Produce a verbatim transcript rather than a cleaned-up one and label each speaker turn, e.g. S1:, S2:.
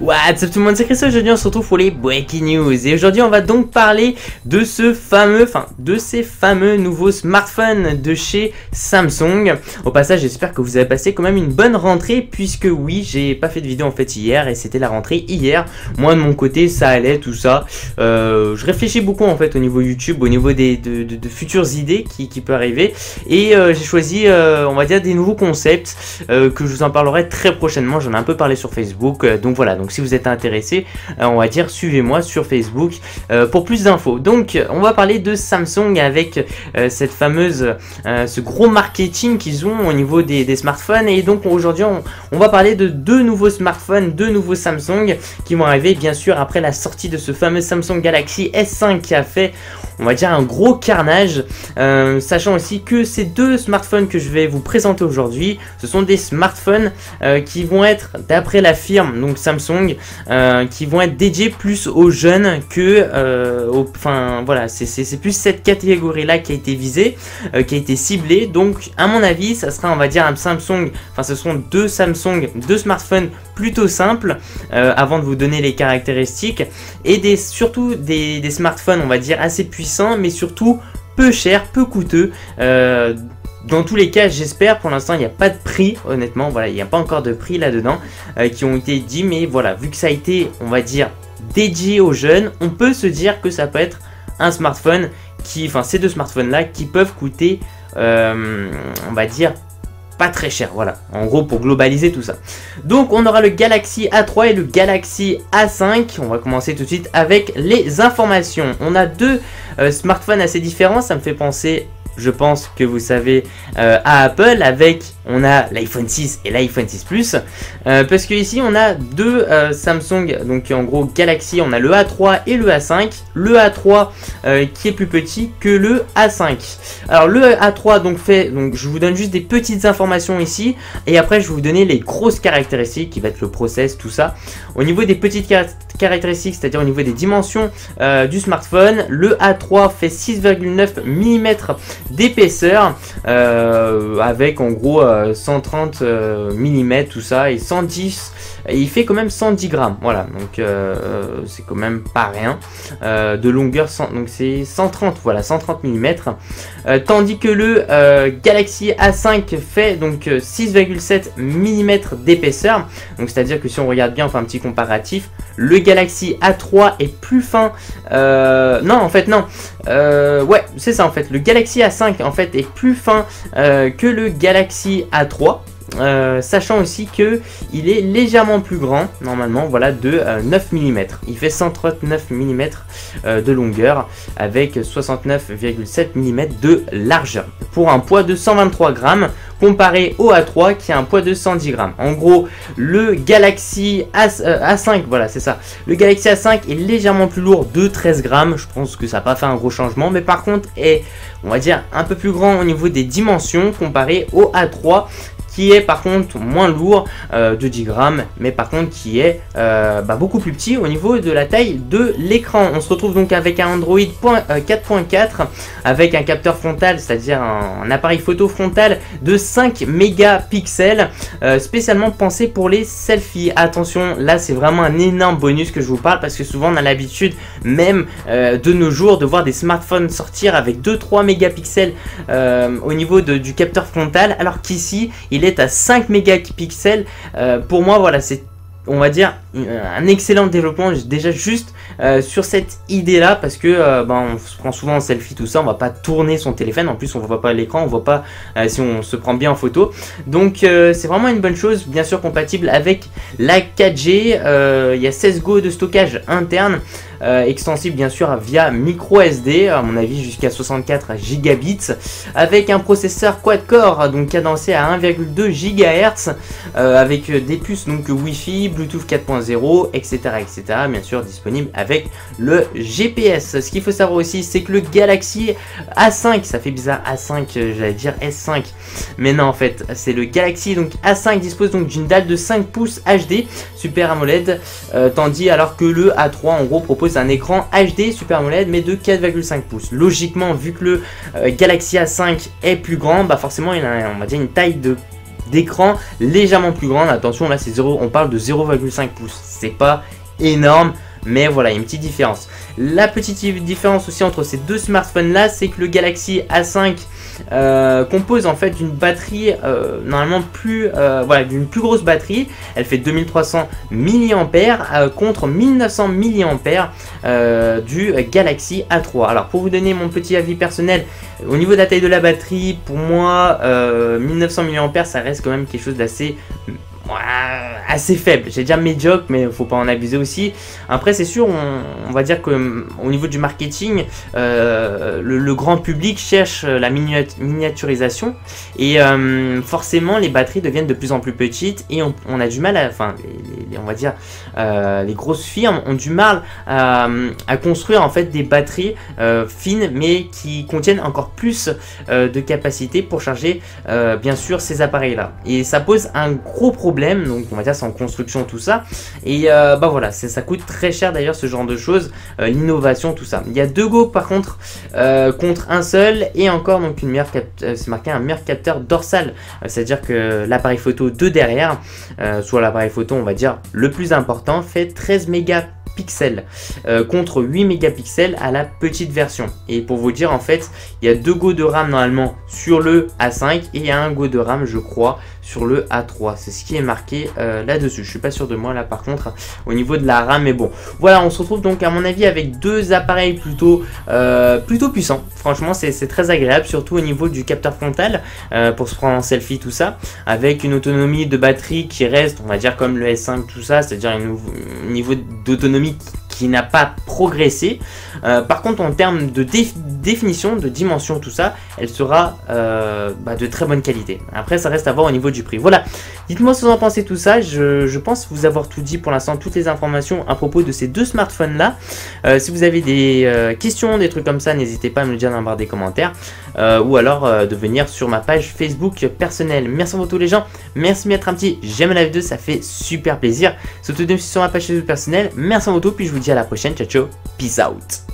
S1: What's up tout le monde, c'est Chris. Aujourd'hui on se retrouve pour les Breaking News et aujourd'hui on va donc parler de ce fameux, enfin de ces fameux nouveaux smartphones de chez Samsung. Au passage j'espère que vous avez passé quand même une bonne rentrée, puisque oui, j'ai pas fait de vidéo en fait hier et c'était la rentrée hier. Moi de mon côté ça allait, tout ça. Euh, je réfléchis beaucoup en fait au niveau YouTube, au niveau des de, de, de futures idées qui, qui peut arriver, et euh, j'ai choisi euh, on va dire des nouveaux concepts euh, que je vous en parlerai très prochainement. J'en ai un peu parlé sur Facebook, euh, donc voilà. Donc si vous êtes intéressé, euh, on va dire suivez-moi sur Facebook euh, pour plus d'infos. Donc on va parler de Samsung avec euh, cette fameuse, euh, ce gros marketing qu'ils ont au niveau des, des smartphones. Et donc aujourd'hui on, on va parler de deux nouveaux smartphones, deux nouveaux Samsung qui vont arriver bien sûr après la sortie de ce fameux Samsung Galaxy S cinq qui a fait, on va dire, un gros carnage. Euh, sachant aussi que ces deux smartphones que je vais vous présenter aujourd'hui, ce sont des smartphones euh, qui vont être, d'après la firme donc Samsung, Euh, qui vont être dédiés plus aux jeunes que euh, aux, enfin voilà, c'est plus cette catégorie là qui a été visée, euh, qui a été ciblée. Donc à mon avis ça sera, on va dire, un Samsung, enfin ce seront deux Samsung, deux smartphones plutôt simples, euh, avant de vous donner les caractéristiques, et des, surtout des, des smartphones on va dire assez puissants, mais surtout peu chers, peu coûteux. euh, Dans tous les cas, j'espère, pour l'instant il n'y a pas de prix, honnêtement, voilà, il n'y a pas encore de prix là-dedans euh, qui ont été dit, mais voilà, vu que ça a été, on va dire, dédié aux jeunes, on peut se dire que ça peut être un smartphone qui, enfin ces deux smartphones-là qui peuvent coûter, euh, on va dire, pas très cher, voilà, en gros pour globaliser tout ça. Donc on aura le Galaxy A trois et le Galaxy A cinq. On va commencer tout de suite avec les informations. On a deux euh, smartphones assez différents, ça me fait penser, je pense que vous savez, euh, à Apple, avec, on a l'iPhone six et l'iPhone six Plus, euh, parce que ici on a deux euh, Samsung, donc en gros Galaxy, on a le A trois et le A cinq. Le A trois euh, qui est plus petit que le A cinq. Alors le A trois donc fait, donc je vous donne juste des petites informations ici, et après je vais vous donner les grosses caractéristiques qui va être le process, tout ça. Au niveau des petites car caractéristiques, c'est-à-dire au niveau des dimensions euh, du smartphone, le A trois fait six virgule neuf millimètres d'épaisseur, euh, avec en gros euh, cent trente euh, millimètres, tout ça, et cent dix, et il fait quand même cent dix grammes, voilà, donc euh, c'est quand même pas rien. Euh, de longueur, cent, donc c'est cent trente, voilà, cent trente millimètres, euh, tandis que le euh, Galaxy A cinq fait donc six virgule sept millimètres d'épaisseur. Donc c'est à dire que si on regarde bien, on fait un petit comparatif, le Galaxy A trois est plus fin, euh, non en fait non, euh, ouais c'est ça en fait, le Galaxy A cinq en fait est plus fin euh, que le Galaxy A trois. Euh, sachant aussi que il est légèrement plus grand, normalement, voilà, de euh, neuf millimètres. Il fait cent trente-neuf millimètres euh, de longueur avec soixante-neuf virgule sept millimètres de largeur, pour un poids de cent vingt-trois grammes, comparé au A trois qui a un poids de cent dix grammes. En gros, le Galaxy A, euh, A cinq, voilà, c'est ça. Le Galaxy A cinq est légèrement plus lourd de treize grammes. Je pense que ça n'a pas fait un gros changement, mais par contre est, on va dire, un peu plus grand au niveau des dimensions comparé au A trois, qui est par contre moins lourd euh, de dix grammes, mais par contre qui est euh, bah, beaucoup plus petit au niveau de la taille de l'écran. On se retrouve donc avec un Android quatre point quatre avec un capteur frontal, c'est-à-dire un, un appareil photo frontal de cinq mégapixels, euh, spécialement pensé pour les selfies. Attention, là c'est vraiment un énorme bonus que je vous parle, parce que souvent on a l'habitude, même euh, de nos jours, de voir des smartphones sortir avec deux trois mégapixels euh, au niveau de, du capteur frontal, alors qu'ici il Il est à cinq mégapixels. Euh, pour moi, voilà, c'est, on va dire, un excellent développement déjà juste euh, sur cette idée là, parce que euh, ben, on se prend souvent en selfie, tout ça, on va pas tourner son téléphone, en plus on voit pas l'écran, on voit pas euh, si on se prend bien en photo. Donc euh, c'est vraiment une bonne chose, bien sûr compatible avec la quatre G. Euh, il y a seize Go de stockage interne, Euh, extensible bien sûr via micro S D, à mon avis jusqu'à soixante-quatre gigabits, avec un processeur quad-core donc cadencé à un virgule deux gigahertz, euh, avec des puces donc Wi-Fi, Bluetooth quatre point zéro, etc, etc, bien sûr disponible avec le G P S. Ce qu'il faut savoir aussi, c'est que le Galaxy A cinq, ça fait bizarre A cinq, j'allais dire S cinq, mais non en fait c'est le Galaxy donc A cinq, dispose donc d'une dalle de cinq pouces H D Super AMOLED, euh, tandis alors que le A trois en gros propose un écran H D Super AMOLED mais de quatre virgule cinq pouces. Logiquement, vu que le euh, Galaxy A cinq est plus grand, bah forcément il a, on va dire, une taille de d'écran légèrement plus grande. Attention, là c'est zéro, on parle de zéro virgule cinq pouces, c'est pas énorme, mais voilà, il y a une petite différence. La petite différence aussi entre ces deux smartphones là, c'est que le Galaxy A cinq euh, compose en fait d'une batterie euh, normalement plus euh, voilà, d'une plus grosse batterie. Elle fait deux mille trois cents milliampères euh, contre mille neuf cents milliampères euh, du Galaxy A trois. Alors pour vous donner mon petit avis personnel, au niveau de la taille de la batterie, pour moi euh, mille neuf cents milliampères ça reste quand même quelque chose d'assez assez faible. J'ai déjà médiocre, mais il faut pas en abuser aussi. Après c'est sûr, on, on va dire que au niveau du marketing, euh, le, le grand public cherche la miniaturisation et euh, forcément les batteries deviennent de plus en plus petites et on, on a du mal à, enfin les, les, on va dire euh, les grosses firmes ont du mal à, à construire en fait des batteries euh, fines mais qui contiennent encore plus euh, de capacité pour charger euh, bien sûr ces appareils là, et ça pose un gros problème. Donc on va dire c'est en construction tout ça, et euh, bah voilà, ça coûte très cher d'ailleurs ce genre de choses, euh, l'innovation tout ça. Il y a deux Go par contre euh, contre un seul, et encore donc une meilleure cap euh, c'est marqué un meilleur capteur dorsal, euh, c'est à dire que l'appareil photo de derrière, euh, soit l'appareil photo on va dire le plus important, fait treize mégapixels euh, contre huit mégapixels à la petite version. Et pour vous dire en fait, il y a deux Go de RAM normalement sur le A cinq et il y a un Go de RAM je crois sur le A trois, c'est ce qui est marqué euh, là-dessus. Je suis pas sûr de moi là par contre au niveau de la RAM, mais bon voilà, on se retrouve donc à mon avis avec deux appareils plutôt euh, plutôt puissants. Franchement c'est très agréable, surtout au niveau du capteur frontal euh, pour se prendre en selfie tout ça, avec une autonomie de batterie qui reste on va dire comme le S cinq tout ça, c'est à dire un niveau d'autonomie qui n'a pas progressé. Euh, par contre en termes de déf définition, de dimension tout ça, elle sera euh, bah, de très bonne qualité. Après ça reste à voir au niveau du prix. Voilà, dites-moi ce que vous en pensez tout ça. Je, je pense vous avoir tout dit pour l'instant, toutes les informations à propos de ces deux smartphones là. Euh, si vous avez des euh, questions, des trucs comme ça, n'hésitez pas à me le dire dans la barre des commentaires, euh, ou alors euh, de venir sur ma page Facebook personnelle. Merci à vous tous les gens, merci de mettre un petit j'aime la vidéo, ça fait super plaisir. Surtout sur ma page Facebook personnelle. Merci à vous tous, puis je vous dis à la prochaine. Ciao ciao, peace out.